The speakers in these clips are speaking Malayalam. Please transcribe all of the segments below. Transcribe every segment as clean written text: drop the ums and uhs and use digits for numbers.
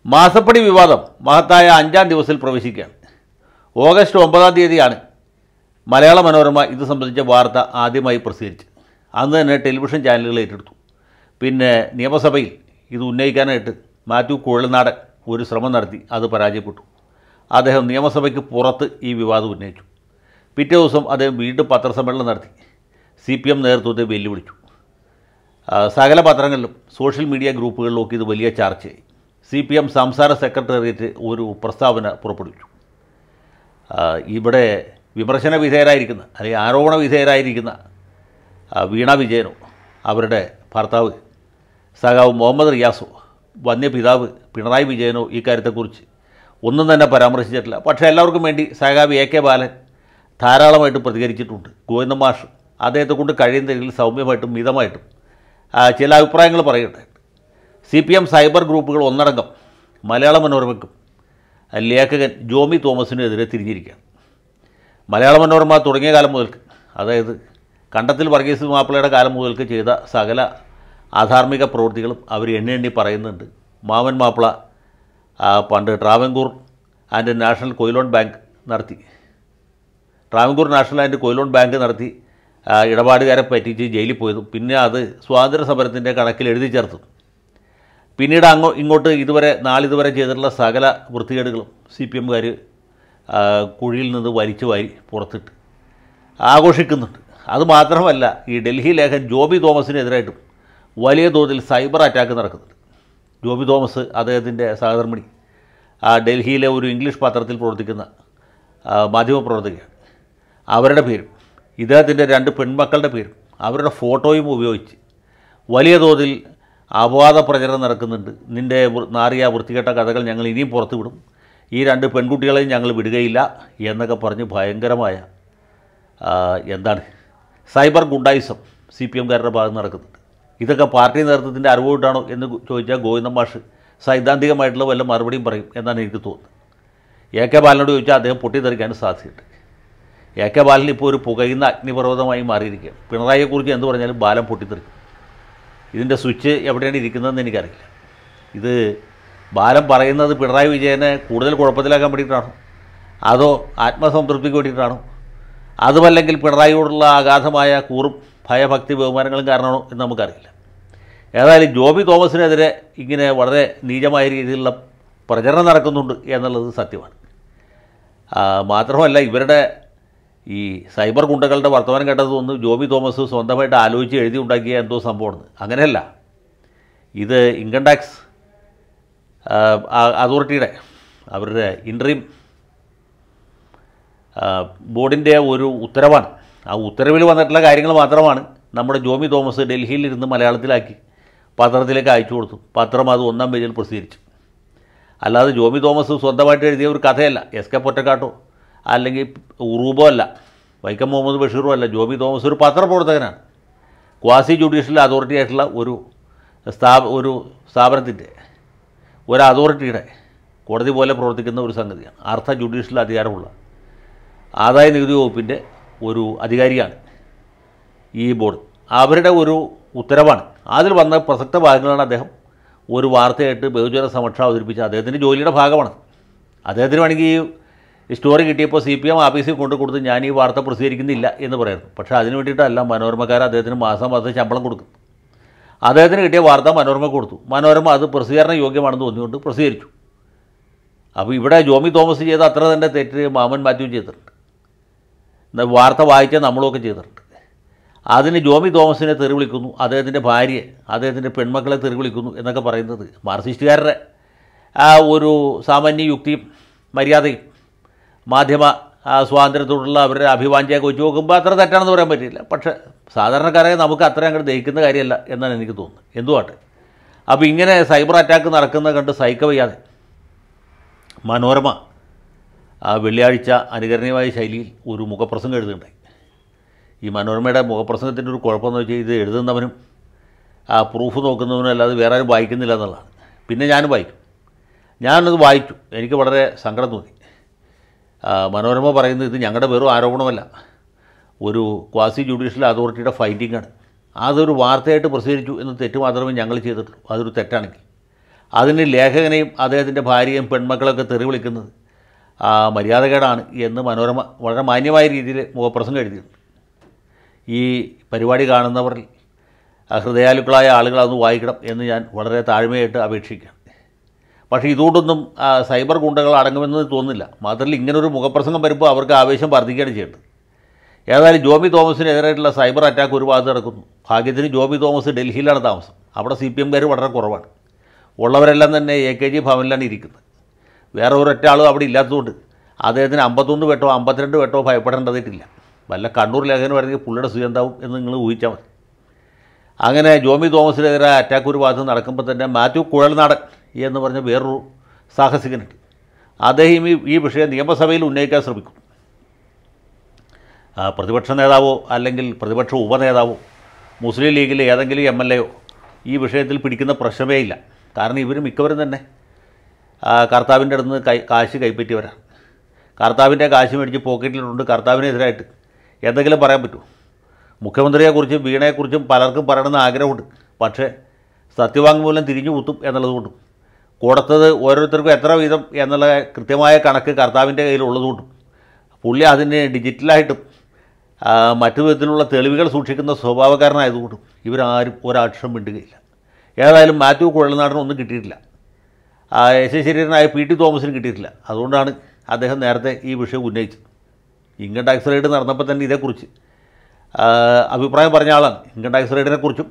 മാസപ്പടി വിവാദം മഹത്തായ 5-ാം ദിവസത്തിൽ പ്രവേശിക്കുകയാണ്. ഓഗസ്റ്റ് 9-ാം തീയതിയാണ് മലയാള മനോരമ ഇത് സംബന്ധിച്ച വാർത്ത ആദ്യമായി പ്രസിദ്ധീകരിച്ചത്. അന്ന് തന്നെ ടെലിവിഷൻ ചാനലുകൾ ഏറ്റെടുത്തു. പിന്നെ നിയമസഭയിൽ ഇത് ഉന്നയിക്കാനായിട്ട് മാത്യു കുഴൽനാടൻ ഒരു ശ്രമം നടത്തി, അത് പരാജയപ്പെട്ടു. അദ്ദേഹം നിയമസഭയ്ക്ക് പുറത്ത് ഈ വിവാദം ഉന്നയിച്ചു. പിറ്റേ ദിവസം അദ്ദേഹം വീണ്ടും പത്രസമ്മേളനം നടത്തി CPM നേതൃത്വത്തെ വെല്ലുവിളിച്ചു. സകല പത്രങ്ങളിലും സോഷ്യൽ മീഡിയ ഗ്രൂപ്പുകളിലൊക്കെ ഇത് വലിയ ചർച്ചയായി. CPM സംസ്ഥാന സെക്രട്ടേറിയറ്റ് ഒരു പ്രസ്താവന പുറപ്പെടുവിച്ചു. ഇവിടെ വിമർശന വിധേയരായിരിക്കുന്ന അല്ലെങ്കിൽ ആരോപണ വിധേയരായിരിക്കുന്ന വീണ വിജയനോ അവരുടെ ഭർത്താവ് സഖാവ് മുഹമ്മദ് റിയാസോ വന്യപിതാവ് പിണറായി വിജയനോ ഈ കാര്യത്തെക്കുറിച്ച് ഒന്നും തന്നെ പരാമർശിച്ചിട്ടില്ല. പക്ഷേ എല്ലാവർക്കും വേണ്ടി സഖാവ് AK ബാലൻ ധാരാളമായിട്ട് പ്രതികരിച്ചിട്ടുണ്ട്. ഗോവിന്ദൻ മാഷ് അദ്ദേഹത്തെ കൊണ്ട് കഴിയുന്ന രീതിയിൽ സൗമ്യമായിട്ടും മിതമായിട്ടും ചില അഭിപ്രായങ്ങൾ പറയുന്നുണ്ട്. CPM സൈബർ ഗ്രൂപ്പുകൾ ഒന്നടങ്കം മലയാള മനോരമയ്ക്കും ലേഖകൻ ജോമി തോമസിനെതിരെ തിരിഞ്ഞിരിക്കുകയാണ്. മലയാള മനോരമ തുടങ്ങിയ കാലം മുതൽക്ക്, അതായത് കണ്ടത്തിൽ വർഗീസ് മാപ്പിളയുടെ കാലം മുതൽക്ക് ചെയ്ത സകല അധാർമിക പ്രവൃത്തികളും അവർ എണ്ണി പറയുന്നുണ്ട്. മാമൻ മാപ്പിള പണ്ട് ട്രാവൻകൂർ നാഷണൽ കൊയിലോൺ ബാങ്ക് നടത്തി ഇടപാടുകാരെ പറ്റിച്ച് ജയിലിൽ പോയതും പിന്നെ അത് സ്വാതന്ത്ര്യ സമരത്തിൻ്റെ കണക്കിൽ എഴുതി ചേർത്തു. പിന്നീട് ഇങ്ങോട്ട് നാളിതുവരെ ചെയ്തിട്ടുള്ള സകല വൃത്തികേടുകളും CPMകാർ കുഴിയിൽ നിന്ന് വലിച്ചു വാരി പുറത്തിട്ട് ആഘോഷിക്കുന്നുണ്ട്. അതുമാത്രമല്ല, ഈ ഡൽഹി ലേഖൻ ജോബി തോമസിനെതിരായിട്ടും വലിയ തോതിൽ സൈബർ അറ്റാക്ക് നടക്കുന്നുണ്ട്. ജോബി തോമസ് അദ്ദേഹത്തിൻ്റെ സഹധർമ്മിണി ഡൽഹിയിലെ ഒരു ഇംഗ്ലീഷ് പത്രത്തിൽ പ്രവർത്തിക്കുന്ന മാധ്യമപ്രവർത്തകയാണ്. അവരുടെ പേരും ഇദ്ദേഹത്തിൻ്റെ 2 പെൺമക്കളുടെ പേരും അവരുടെ ഫോട്ടോയും ഉപയോഗിച്ച് വലിയ തോതിൽ അപവാദ പ്രചരണം നടക്കുന്നുണ്ട്. നിൻ്റെ നാറിയ വൃത്തികെട്ട കഥകൾ ഞങ്ങൾ ഇനിയും പുറത്തു വിടും, ഈ 2 പെൺകുട്ടികളെയും ഞങ്ങൾ വിടുകയില്ല എന്നൊക്കെ പറഞ്ഞ് ഭയങ്കരമായ സൈബർ ഗുണ്ടായിസം CPMകാരുടെ ഭാഗത്ത് നടക്കുന്നുണ്ട്. ഇതൊക്കെ പാർട്ടി നേതൃത്വത്തിൻ്റെ അറിവോട്ടാണോ എന്ന് ചോദിച്ചാൽ ഗോവിന്ദൻ മാഷ് സൈദ്ധാന്തികമായിട്ടുള്ള വല്ല മറുപടിയും പറയും എന്നാണ് എനിക്ക് തോന്നുന്നത്. AK ബാലനോട് ചോദിച്ചാൽ അദ്ദേഹം പൊട്ടിത്തെറിക്കാൻ സാധ്യതയുണ്ട്. AK ബാലൻ ഇപ്പോൾ ഒരു പുകയുന്ന അഗ്നിപർവ്വതമായി മാറിയിരിക്കുകയാണ്. പിണറായിയെക്കുറിച്ച് എന്ത് പറഞ്ഞാലും ബാലൻ പൊട്ടിത്തെറിക്കും. ഇതിൻ്റെ സ്വിച്ച് എവിടെയാണ് ഇരിക്കുന്നതെന്ന് എനിക്കറിയില്ല. ഇത് ബാലൻ പറയുന്നത് പിണറായി വിജയനെ കൂടുതൽ കുഴപ്പത്തിലാക്കാൻ വേണ്ടിയിട്ടാണോ, അതോ ആത്മസംതൃപ്തിക്ക് വേണ്ടിയിട്ടാണോ, അതുമല്ലെങ്കിൽ പിണറായിയോടുള്ള അഗാധമായ കൂറും ഭയഭക്തി ബഹുമാനങ്ങളും കാരണമാണോ എന്ന് നമുക്കറിയില്ല. ഏതായാലും ജോബി തോമസിനെതിരെ ഇങ്ങനെ വളരെ നീചമായ രീതിയിലുള്ള പ്രചരണം നടക്കുന്നുണ്ട് എന്നുള്ളത് സത്യമാണ്. മാത്രമല്ല, ഇവരുടെ ഈ സൈബർ ഗുണ്ടകളുടെ വർത്തമാനം കേട്ടത് തോന്നുന്നു ജോബി തോമസ് സ്വന്തമായിട്ട് ആലോചിച്ച് എഴുതി ഉണ്ടാക്കിയ എന്തോ സംഭവമാണ്. അങ്ങനെയല്ല, ഇത് ഇൻകം ടാക്സ് അതോറിറ്റിയുടെ അവരുടെ ഇൻട്രീം ബോർഡിൻ്റെ ഒരു ഉത്തരവാണ്. ആ ഉത്തരവിൽ വന്നിട്ടുള്ള കാര്യങ്ങൾ മാത്രമാണ് നമ്മുടെ ജോമി തോമസ് ഡൽഹിയിലിരുന്ന് മലയാളത്തിലാക്കി പത്രത്തിലേക്ക് അയച്ചു കൊടുത്തു. പത്രം അത് 1-ാം പേജിൽ പ്രസിദ്ധീകരിച്ചു. അല്ലാതെ ജോമി തോമസ് സ്വന്തമായിട്ട് എഴുതിയ ഒരു കഥയല്ല. SK പൊറ്റക്കാട്ടോ അല്ലെങ്കിൽ ഉറൂബോ അല്ല, വൈക്കം മുഹമ്മദ് ബഷീറും അല്ല. ജോബി തോമസ് ഒരു പത്രപ്രവർത്തകനാണ്. ക്വാസി ജുഡീഷ്യൽ അതോറിറ്റി ആയിട്ടുള്ള ഒരു സ്ഥാപനത്തിൻ്റെ ഒരു അതോറിറ്റിയുടെ കോടതി പോലെ പ്രവർത്തിക്കുന്ന ഒരു സംഗതിയാണ്. അർദ്ധ ജുഡീഷ്യൽ അധികാരമുള്ള ആദായ നികുതി വകുപ്പിൻ്റെ ഒരു അധികാരിയാണ് ഈ ബോർഡ്. അവരുടെ ഒരു ഉത്തരവാണ്. അതിൽ വന്ന പ്രസക്ത ഭാഗങ്ങളാണ് അദ്ദേഹം ഒരു വാർത്തയായിട്ട് ബഹുജന സമക്ഷം അവതരിപ്പിച്ച. അദ്ദേഹത്തിൻ്റെ ജോലിയുടെ ഭാഗമാണ്. അദ്ദേഹത്തിന് വേണമെങ്കിൽ ഈ സ്റ്റോറി കിട്ടിയപ്പോൾ CPM ആഫീസിൽ കൊടുത്ത് ഞാൻ ഈ വാർത്ത പ്രസിദ്ധീകരിക്കുന്നില്ല എന്ന് പറയുന്നു. പക്ഷേ അതിന് വേണ്ടിയിട്ടല്ല മനോരമക്കാർ അദ്ദേഹത്തിന് മാസം ശമ്പളം കൊടുക്കും. അദ്ദേഹത്തിന് കിട്ടിയ വാർത്ത മനോരമ കൊടുത്തു. മനോരമ അത് പ്രസിദ്ധീകരണ യോഗ്യമാണെന്ന് തോന്നിയുകൊണ്ട് പ്രസിദ്ധീകരിച്ചു. അപ്പോൾ ഇവിടെ ജോമി തോമസ് ചെയ്ത അത്ര തന്നെ തെറ്റ് മാമൻ മാത്യു ചെയ്തിട്ടുണ്ട്. വാർത്ത വായിച്ചാൽ നമ്മളൊക്കെ ചെയ്തിട്ടുണ്ട്. അതിന് ജോമി തോമസിനെ തെറി വിളിക്കുന്നു, അദ്ദേഹത്തിൻ്റെ ഭാര്യയെ, അദ്ദേഹത്തിൻ്റെ പെൺമക്കളെ തെറി വിളിക്കുന്നു എന്നൊക്കെ പറയുന്നത് മാർക്സിസ്റ്റുകാരുടെ ഒരു സാമാന്യ യുക്തിയും മര്യാദയും മാധ്യമ സ്വാതന്ത്ര്യത്തോടുള്ള അവരുടെ അഭിവാഞ്ഛയൊക്കെ വെച്ച് നോക്കുമ്പോൾ അത്ര തെറ്റാണെന്ന് പറയാൻ പറ്റില്ല. പക്ഷേ സാധാരണക്കാരായ നമുക്ക് അത്ര അങ്ങോട്ട് ദഹിക്കുന്ന കാര്യമല്ല എന്നാണ് എനിക്ക് തോന്നുന്നത്. എന്തുവാട്ടെ, അപ്പോൾ ഇങ്ങനെ സൈബർ അറ്റാക്ക് നടക്കുന്നത് കണ്ട് സഹിക്കവയ്യാതെ മനോരമ വെള്ളിയാഴ്ച അനുകരണീയമായ ശൈലിയിൽ ഒരു മുഖപ്രസംഗം എഴുതുന്നുണ്ടായി. ഈ മനോരമയുടെ മുഖപ്രസംഗത്തിൻ്റെ ഒരു കുഴപ്പമെന്ന് വെച്ചാൽ ഇത് എഴുതുന്നവനും പ്രൂഫ് നോക്കുന്നവനും അല്ലാതെ വേറെ ആരും വായിക്കുന്നില്ല എന്നുള്ളതാണ്. പിന്നെ ഞാനും വായിക്കും. ഞാനത് വായിച്ചു. എനിക്ക് വളരെ സങ്കടം തോന്നി. മനോരമ പറയുന്നത് ഇത് ഞങ്ങളുടെ വെറും ആരോപണമല്ല, ഒരു ക്വാസി ജുഡീഷ്യൽ അതോറിറ്റിയുടെ ഫൈൻഡിങ്ങാണ്. അതൊരു വാർത്തയായിട്ട് പ്രസിദ്ധീകരിച്ചു എന്ന് തെറ്റ് മാത്രമേ ഞങ്ങൾ ചെയ്തിട്ടുള്ളൂ. അതൊരു തെറ്റാണെങ്കിൽ അതിന് ലേഖകനെയും അദ്ദേഹത്തിൻ്റെ ഭാര്യയും പെൺമക്കളൊക്കെ തെറി വിളിക്കുന്നത് മര്യാദകേടാണ് എന്ന് മനോരമ വളരെ മാന്യമായ രീതിയിൽ മുഖപ്രസംഗം എഴുതിയിട്ടുണ്ട്. ഈ പരിപാടി കാണുന്നവരിൽ ഹൃദയാലുക്കളായ ആളുകൾ അതൊന്ന് വായിക്കണം എന്ന് ഞാൻ വളരെ താഴ്മയായിട്ട് അപേക്ഷിക്കുകയാണ്. പക്ഷേ ഇതുകൊണ്ടൊന്നും സൈബർ ഗുണ്ടകൾ അടങ്ങുമെന്ന് തോന്നുന്നില്ല. മാത്രമല്ല ഇങ്ങനൊരു മുഖപ്രസംഗം വരുമ്പോൾ അവർക്ക് ആവേശം വർദ്ധിക്കുകയാണ് ചെയ്യേണ്ടത്. ഏതായാലും ജോബി തോമസിനെതിരായിട്ടുള്ള സൈബർ അറ്റാക്ക് ഒരു ഭാഗത്ത് നടക്കുന്നു. ഭാഗ്യത്തിന് ജോബി തോമസ് ഡൽഹിയിലാണ് താമസം. അവിടെ CPMകാർ വളരെ കുറവാണ്. ഉള്ളവരെല്ലാം തന്നെ AKG ഭവനിലാണ് ഇരിക്കുന്നത്. വേറെ ഒരൊറ്റ ആളും അവിടെ ഇല്ലാത്തതുകൊണ്ട് അദ്ദേഹത്തിന് 51 വെട്ടോ 52 വെട്ടോ ഭയപ്പെടേണ്ടതായിട്ടില്ല. വല്ല കണ്ണൂർ ലേഖനം വരുന്നെങ്കിൽ പുള്ളിയുടെ സ്ഥിതി എന്താവും എന്ന് നിങ്ങൾ ഊഹിച്ചാൽ മതി. അങ്ങനെ ജോബി തോമസിനെതിരെ അറ്റാക്ക് ഒരു ഭാഗത്ത് നടക്കുമ്പോൾ തന്നെ മാത്യു കുഴൽനാടൻ എന്ന് പറഞ്ഞ വേറൊരു സാഹസികനുണ്ട്. അദ്ദേഹം ഈ വിഷയം നിയമസഭയിൽ ഉന്നയിക്കാൻ ശ്രമിക്കും. പ്രതിപക്ഷ നേതാവോ അല്ലെങ്കിൽ പ്രതിപക്ഷ ഉപനേതാവോ മുസ്ലിം ലീഗിലെ ഏതെങ്കിലും MLAയോ ഈ വിഷയത്തിൽ പിടിക്കുന്ന പ്രശ്നമേ ഇല്ല. കാരണം ഇവർ മിക്കവരും തന്നെ കർത്താവിൻ്റെ അടുത്ത് നിന്ന് കാശ് കൈപ്പറ്റിയവരാണ്. കർത്താവിൻ്റെ കാശ് മേടിച്ച് പോക്കറ്റിലിട്ടുണ്ട്. കർത്താവിനെതിരായിട്ട് എന്തെങ്കിലും പറയാൻ പറ്റുമോ? മുഖ്യമന്ത്രിയെക്കുറിച്ചും വീണയെക്കുറിച്ചും പലർക്കും പറയണമെന്ന് ആഗ്രഹമുണ്ട്. പക്ഷേ സത്യവാങ്മൂലം തിരിഞ്ഞു കുത്തും എന്നുള്ളതുകൊണ്ടും കൊടുത്തത് ഓരോരുത്തർക്കും എത്ര വീതം എന്നുള്ള കൃത്യമായ കണക്ക് കർത്താവിൻ്റെ കയ്യിലുള്ളതുകൊണ്ടും പുള്ളി അതിന് ഡിജിറ്റലായിട്ടും മറ്റു വിധത്തിലുള്ള തെളിവുകൾ സൂക്ഷിക്കുന്ന സ്വഭാവക്കാരനായതുകൊണ്ടും ഇവരാരും ഒരക്ഷരം മിണ്ടുകയില്ല. ഏതായാലും മാത്യു കുഴൽനാടൻ ഒന്നും കിട്ടിയിട്ടില്ല. യശശരീരനായ PT തോമസിന് കിട്ടിയിട്ടില്ല. അതുകൊണ്ടാണ് അദ്ദേഹം നേരത്തെ ഈ വിഷയം ഉന്നയിച്ചത്. ഇൻകം ടാക്സ് റെയ്ഡ് നടന്നപ്പോൾ തന്നെ ഇതേക്കുറിച്ച് അഭിപ്രായം പറഞ്ഞ ആളാണ്. ഇൻകം ടാക്സ് റെയ്ഡിനെക്കുറിച്ചും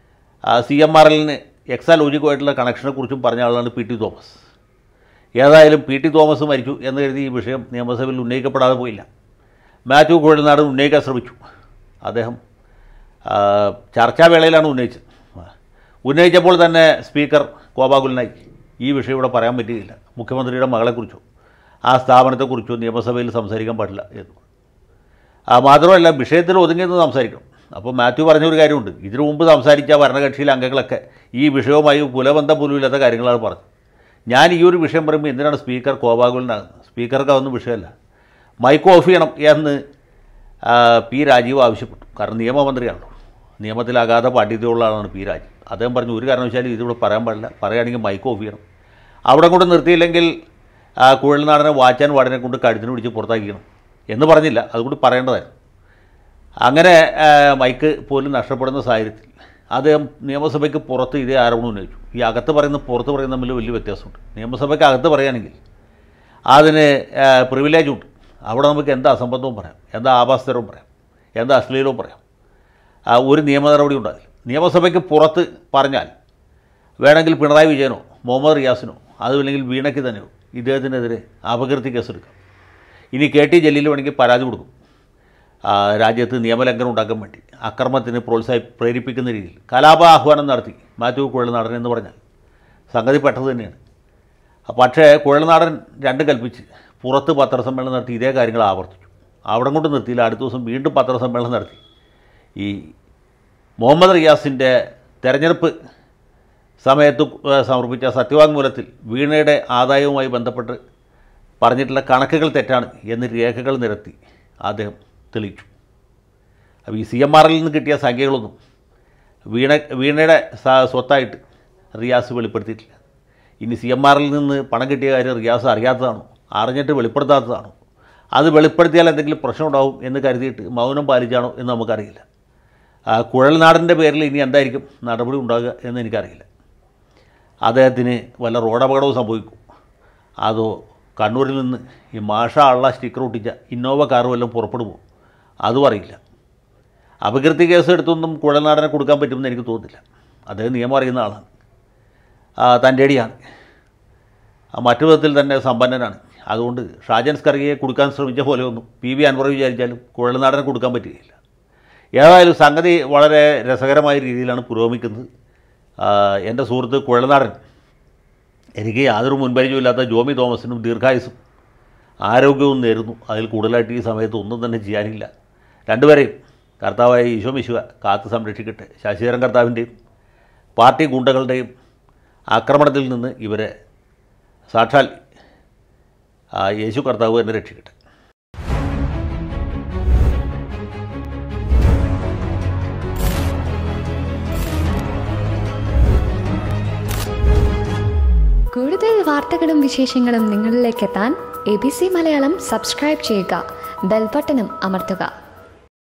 CMRLന് എക്സാലോജിക്കുമായിട്ടുള്ള കണക്ഷനെക്കുറിച്ചും പറഞ്ഞ ആളാണ് PT തോമസ്. ഏതായാലും PT തോമസ് മരിച്ചു എന്ന് കരുതി ഈ വിഷയം നിയമസഭയിൽ ഉന്നയിക്കപ്പെടാതെ പോയില്ല. മാത്യു കുഴൽനാടൻ ഉന്നയിക്കാൻ ശ്രമിച്ചു. അദ്ദേഹം ചർച്ചാവേളയിലാണ് ഉന്നയിച്ചത്. ഉന്നയിച്ചപ്പോൾ തന്നെ സ്പീക്കർ കോപാകുലനായി. ഈ വിഷയം ഇവിടെ പറയാൻ പറ്റുകയില്ല. മുഖ്യമന്ത്രിയുടെ മകളെക്കുറിച്ചോ ആ സ്ഥാപനത്തെക്കുറിച്ചോ നിയമസഭയിൽ സംസാരിക്കാൻ പാടില്ല എന്ന്. മാത്രമല്ല വിഷയത്തിൽ ഒതുങ്ങിയെന്ന് സംസാരിക്കണം. അപ്പോൾ മാത്യു പറഞ്ഞൊരു കാര്യമുണ്ട്. ഇതിനു മുമ്പ് സംസാരിച്ച ഭരണകക്ഷിയിലെ അംഗങ്ങളൊക്കെ ഈ വിഷയവുമായി കുലബന്ധം പോലും ഇല്ലാത്ത കാര്യങ്ങളാണ് പറഞ്ഞത്. ഞാൻ ഈ ഒരു വിഷയം പറയുമ്പോൾ എന്തിനാണ് സ്പീക്കർ കോപാകുലനാകുന്നത്? സ്പീക്കർക്ക് അതൊന്നും വിഷയമല്ല. മൈക്ക് ഓഫ് ചെയ്യണം എന്ന് P. രാജീവ് ആവശ്യപ്പെട്ടു. കാരണം നിയമമന്ത്രിയാണല്ലോ. നിയമത്തിൽ അഗാധ പാണ്ഡിത്യമുള്ള ആളാണ് P. രാജീവ്. അദ്ദേഹം പറഞ്ഞു ഒരു കാരണവശാലും ഇതിവിടെ പറയാൻ പാടില്ല. പറയുകയാണെങ്കിൽ മൈക്ക് ഓഫ് ചെയ്യണം. അവിടെ കൊണ്ട് നിർത്തിയില്ലെങ്കിൽ കുഴൽനാടനെ വാച്ചാൻ വാർഡിനെ കൊണ്ട് കഴുത്തിന് പിടിച്ച് പുറത്താക്കിക്കണം എന്ന് പറഞ്ഞില്ല. അതുകൊണ്ട് പറയേണ്ടതായിരുന്നു. അങ്ങനെ മൈക്ക് പോലും നഷ്ടപ്പെടുന്ന സാഹചര്യത്തിൽ അദ്ദേഹം നിയമസഭയ്ക്ക് പുറത്ത് ഇതേ ആരോപണം ഉന്നയിച്ചു. ഈ അകത്ത് പറയുന്ന പുറത്ത് പറയുന്ന തമ്മിൽ വലിയ വ്യത്യാസമുണ്ട്. നിയമസഭയ്ക്ക് അകത്ത് പറയുകയാണെങ്കിൽ അതിന് പ്രിവിലേജുണ്ട്. അവിടെ നമുക്ക് എന്താ അസംബന്ധവും പറയാം, എന്താ ആഭാസതരവും പറയാം, എന്താ അശ്ലീലവും പറയാം. ഒരു നിയമ നടപടി ഉണ്ടാകില്ല. നിയമസഭയ്ക്ക് പുറത്ത് പറഞ്ഞാൽ വേണമെങ്കിൽ പിണറായി വിജയനോ മുഹമ്മദ് റിയാസിനോ അതുമില്ലെങ്കിൽ വീണയ്ക്ക് തന്നെയോ ഇദ്ദേഹത്തിനെതിരെ അപകീർത്തി കേസെടുക്കാം. ഇനി KT ജലീൽ വേണമെങ്കിൽ പരാതി കൊടുക്കും. രാജ്യത്ത് നിയമലംഘനം ഉണ്ടാക്കാൻ വേണ്ടി അക്രമത്തിന് പ്രേരിപ്പിക്കുന്ന രീതിയിൽ കലാപാഹ്വാനം നടത്തി മാത്യു കുഴൽനാടൻ എന്ന് പറഞ്ഞാൽ സംഗതി പെട്ടത് തന്നെയാണ്. പക്ഷേ കുഴൽനാടൻ രണ്ടും കൽപ്പിച്ച് പുറത്ത് പത്രസമ്മേളനം നടത്തി ഇതേ കാര്യങ്ങൾ ആവർത്തിച്ചു. അവിടെ കൊണ്ട് നിർത്തിയില്ല. അടുത്ത ദിവസം വീണ്ടും പത്രസമ്മേളനം നടത്തി. ഈ മുഹമ്മദ് റിയാസിൻ്റെ തെരഞ്ഞെടുപ്പ് സമയത്ത് സമർപ്പിച്ച സത്യവാങ്മൂലത്തിൽ വീണയുടെ ആദായവുമായി ബന്ധപ്പെട്ട് പറഞ്ഞിട്ടുള്ള കണക്കുകൾ തെറ്റാണ് എന്ന് രേഖകൾ നിരത്തി അദ്ദേഹം തെളിയിച്ചു. അപ്പോൾ ഈ CMRLൽ നിന്ന് കിട്ടിയ സംഖ്യകളൊന്നും വീണയുടെ സ്വത്തായിട്ട് റിയാസ് വെളിപ്പെടുത്തിയിട്ടില്ല. ഇനി CMRLൽ നിന്ന് പണം കിട്ടിയ കാര്യം റിയാസ് അറിയാത്തതാണോ, അറിഞ്ഞിട്ട് വെളിപ്പെടുത്താത്തതാണോ, അത് വെളിപ്പെടുത്തിയാൽ എന്തെങ്കിലും പ്രശ്നം ഉണ്ടാവും എന്ന് കരുതിയിട്ട് മൗനം പാലിച്ചാണോ എന്ന് നമുക്കറിയില്ല. കുഴൽനാടൻ്റെ പേരിൽ ഇനി എന്തായിരിക്കും നടപടി ഉണ്ടാകുക എന്ന് എനിക്കറിയില്ല. അദ്ദേഹത്തിന് വല്ല റോഡപകടവും സംഭവിക്കും, അതോ കണ്ണൂരിൽ നിന്ന് ഈ മാഷ ഉള്ള സ്റ്റിക്കർ ഒട്ടിച്ച ഇന്നോവ കാർ വല്ലതും പുറപ്പെടുമോ, അതും അറിയില്ല. അപകീർത്തി കേസ് എടുത്തൊന്നും കുഴൽനാടനെ കൊടുക്കാൻ പറ്റുമെന്ന് എനിക്ക് തോന്നുന്നില്ല. അദ്ദേഹം നിയമം അറിയുന്ന ആളാണ്, തൻ്റെ അടിയാണ്, മറ്റു വിധത്തിൽ തന്നെ സമ്പന്നനാണ്. അതുകൊണ്ട് ഷാജൻ സ്കറിയയെ കൊടുക്കാൻ ശ്രമിച്ച പോലെയൊന്നും PV അൻവർ വിചാരിച്ചാലും കുഴൽനാടനെ കൊടുക്കാൻ പറ്റുകയില്ല. ഏതായാലും സംഗതി വളരെ രസകരമായ രീതിയിലാണ് പുരോഗമിക്കുന്നത്. എൻ്റെ സുഹൃത്ത് കുഴൽനാടൻ എനിക്ക് യാതൊരു മുൻപരിചയമില്ലാത്ത ജോമി തോമസിനും ദീർഘായുസും ആരോഗ്യവും നേരുന്നു. അതിൽ കൂടുതലായിട്ട് ഈ സമയത്ത് ഒന്നും തന്നെ ചെയ്യാനില്ല. രണ്ടുപേരെയും കർത്താവായ ഈശോ മിശിഹ കാത്ത് സംരക്ഷിക്കട്ടെ. ശശിധരൻ കർത്താവിൻ്റെയും പാർട്ടി ഗുണ്ടകളുടെയും ആക്രമണത്തിൽ നിന്ന് ഇവരെ സാക്ഷാൽ യേശു കർത്താവ് തന്നെ രക്ഷിക്കട്ടെ. കൂടുതൽ വാർത്തകളും വിശേഷങ്ങളും നിങ്ങളിലേക്ക് എത്താൻ ABC മലയാളം സബ്സ്ക്രൈബ് ചെയ്യുക, ബെൽ ബട്ടണും അമർത്തുക.